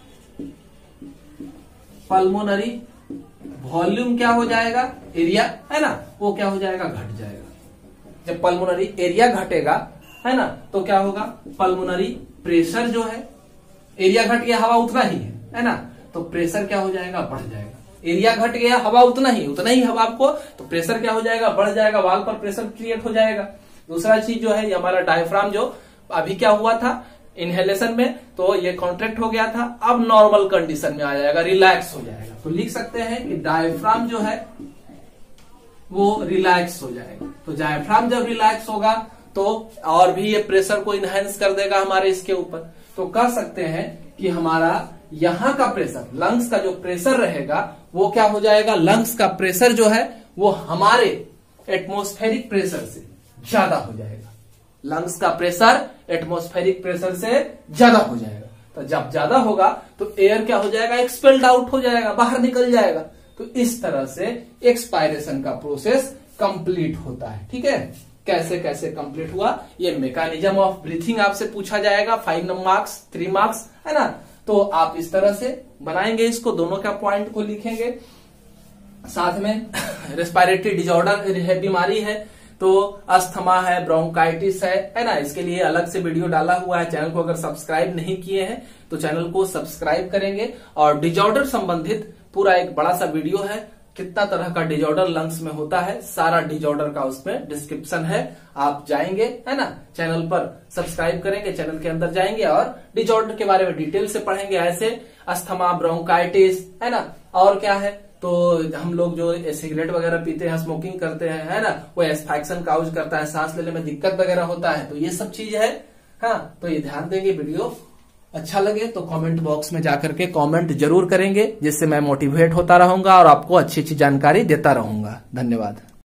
Speaker 1: पल्मोनरी वॉल्यूम क्या हो जाएगा, एरिया, है ना, वो क्या हो जाएगा, घट जाएगा। जब पल्मोनरी एरिया घटेगा, है ना, तो क्या होगा, पल्मोनरी प्रेशर जो है, एरिया घट गया, हवा उतना ही है, है ना, तो प्रेशर क्या हो जाएगा, बढ़ जाएगा। एरिया घट गया, हवा उतना ही उतना ही हवा आपको, तो प्रेशर क्या हो जाएगा, बढ़ जाएगा, वाल पर प्रेशर क्रिएट हो जाएगा। दूसरा चीज जो है, ये हमारा डायफ्राम जो अभी क्या हुआ था इनहेलेशन में, तो ये कॉन्ट्रैक्ट हो गया था, अब नॉर्मल कंडीशन में आ जाएगा, रिलैक्स हो जाएगा। तो लिख सकते हैं कि डायफ्राम जो है वो रिलैक्स हो जाएगा। तो डायफ्राम जब रिलैक्स होगा तो और भी ये प्रेशर को इनहेंस कर देगा हमारे इसके ऊपर। तो कह सकते हैं कि हमारा यहाँ का प्रेशर, लंग्स का जो प्रेशर रहेगा वो क्या हो जाएगा, लंग्स का प्रेशर जो है वो हमारे एटमॉस्फेरिक प्रेशर से ज्यादा हो जाएगा। लंग्स का प्रेशर एटमॉस्फेरिक प्रेशर से ज्यादा हो जाएगा। तो जब ज्यादा होगा तो एयर क्या हो जाएगा, एक्सपेल्ड आउट हो जाएगा, बाहर निकल जाएगा। तो इस तरह से एक्सपायरेशन का प्रोसेस कंप्लीट होता है। ठीक है, कैसे कैसे कंप्लीट हुआ, ये मैकेनिज्म ऑफ ब्रीथिंग आपसे पूछा जाएगा, फाइव मार्क्स थ्री मार्क्स, है ना। तो आप इस तरह से बनाएंगे, इसको दोनों का पॉइंट को लिखेंगे। साथ में रेस्पिरेटरी डिसऑर्डर है, बीमारी है, तो अस्थमा है, ब्रोंकाइटिस है, है ना, इसके लिए अलग से वीडियो डाला हुआ है। चैनल को अगर सब्सक्राइब नहीं किए हैं तो चैनल को सब्सक्राइब करेंगे, और डिसऑर्डर संबंधित पूरा एक बड़ा सा वीडियो है, कितना तरह का डिजॉर्डर लंग्स में होता है, सारा डिजॉर्डर का उसमें डिस्क्रिप्शन है। आप जाएंगे है ना, चैनल पर सब्सक्राइब करेंगे, चैनल के अंदर जाएंगे और डिजॉर्डर के बारे में डिटेल से पढ़ेंगे। ऐसे अस्थमा, ब्रोंकाइटिस है ना, और क्या है, तो हम लोग जो सिगरेट वगैरह पीते हैं, स्मोकिंग करते हैं है ना, वो एस्फैक्शन काउज करता है, सांस लेने में दिक्कत वगैरह होता है, तो ये सब चीज है। हाँ, तो ये ध्यान देंगे। वीडियो अच्छा लगे तो कमेंट बॉक्स में जाकर के कमेंट जरूर करेंगे, जिससे मैं मोटिवेट होता रहूंगा और आपको अच्छी अच्छी जानकारी देता रहूंगा। धन्यवाद।